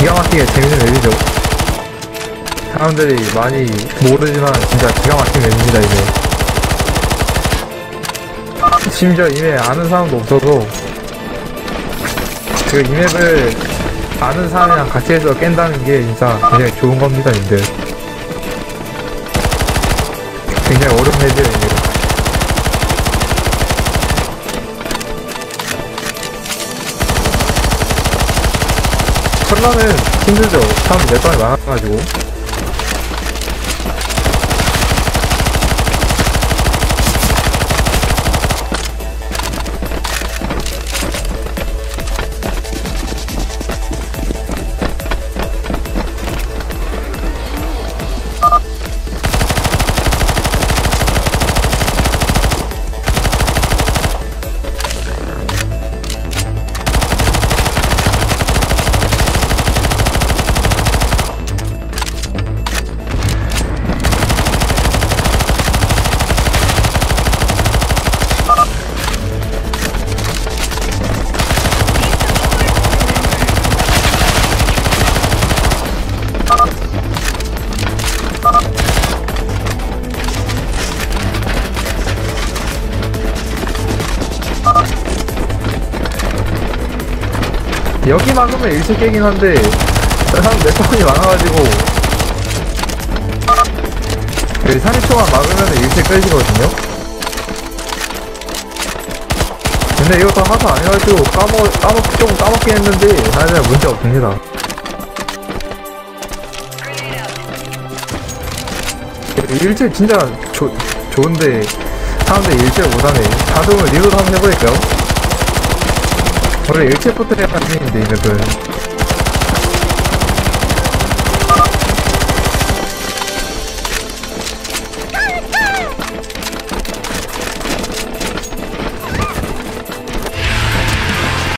기가 막히게 재밌는 맵이죠. 사람들이 많이 모르지만 진짜 기가 막힌 맵입니다, 이게. 심지어 이 맵 아는 사람도 없어서 이 맵을 아는 사람이랑 같이 해서 깬다는 게 진짜 굉장히 좋은 겁니다, 님들. 굉장히 어려운 맵이에요, 이게. 첫날은 힘들죠. 사람들 몇 번이 많아가지고. 여기 막으면 일찍 깨긴 한데 사람 몇 번이 많아가지고 여기 30초만 막으면 일찍 깨지거든요. 근데 이거 다 하도 안 해가지고 조금 까먹긴 했는데 사실 문제 없습니다. 일찍 진짜 좋은데 사람들이 일찍 못하네. 다들 리로드 한번 해보니까요. 원래 일체부터 해야 하는데 이 맵은